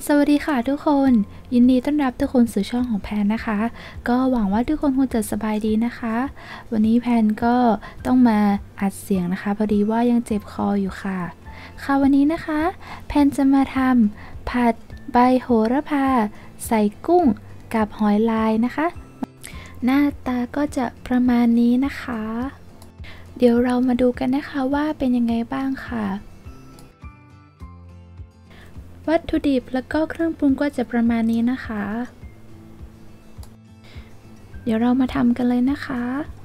สวัสดีค่ะทุกคนยินดีต้อนรับทุกคนสู่ช่องของแพนนะคะก็หวังว่าทุกคนคงจะสบายดีนะคะวันนี้แพนก็ต้องมาอัดเสียงนะคะพอดีว่ายังเจ็บคออยู่ค่ะวันนี้นะคะแพนจะมาทำผัดใบโหระพาใส่กุ้งกับหอยลายนะคะหน้าตาก็จะประมาณนี้นะคะเดี๋ยวเรามาดูกันนะคะว่าเป็นยังไงบ้างค่ะวัตถุดิบแล้วก็เครื่องปรุงก็จะประมาณนี้นะคะเดี๋ยวเรามาทำกันเลยนะคะ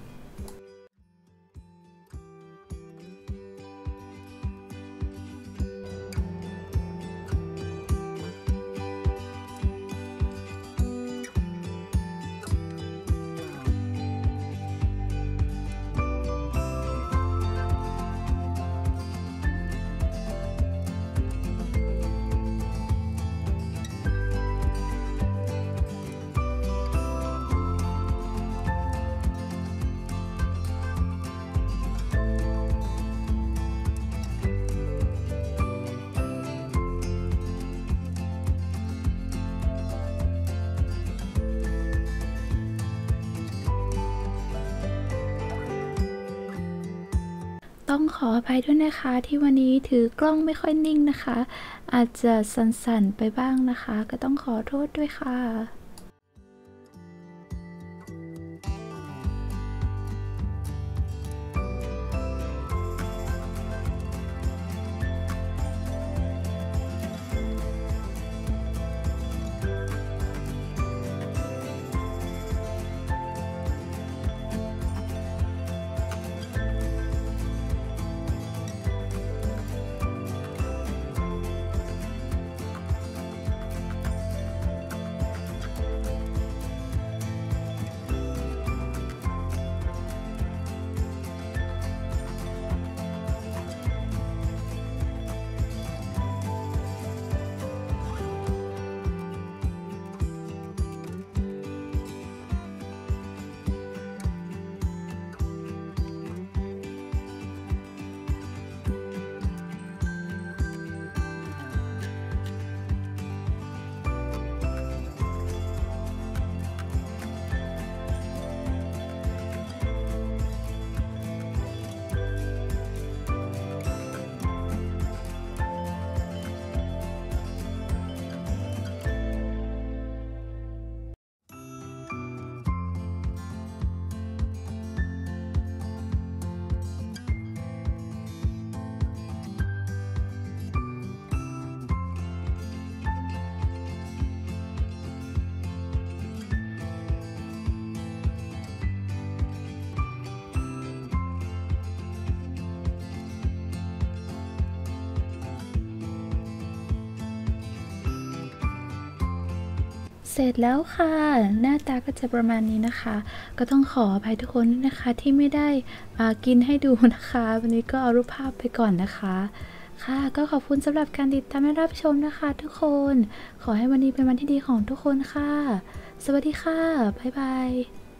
ต้องขออภัยด้วยนะคะที่วันนี้ถือกล้องไม่ค่อยนิ่งนะคะอาจจะสั่นๆไปบ้างนะคะก็ต้องขอโทษด้วยค่ะเสร็จแล้วค่ะหน้าตาก็จะประมาณนี้นะคะก็ต้องขออภัยทุกคนนะคะที่ไม่ได้กินให้ดูนะคะวันนี้ก็เอารูปภาพไปก่อนนะคะค่ะก็ขอบคุณสำหรับการติดตามและรับชมนะคะทุกคนขอให้วันนี้เป็นวันที่ดีของทุกคนค่ะสวัสดีค่ะบ๊ายบาย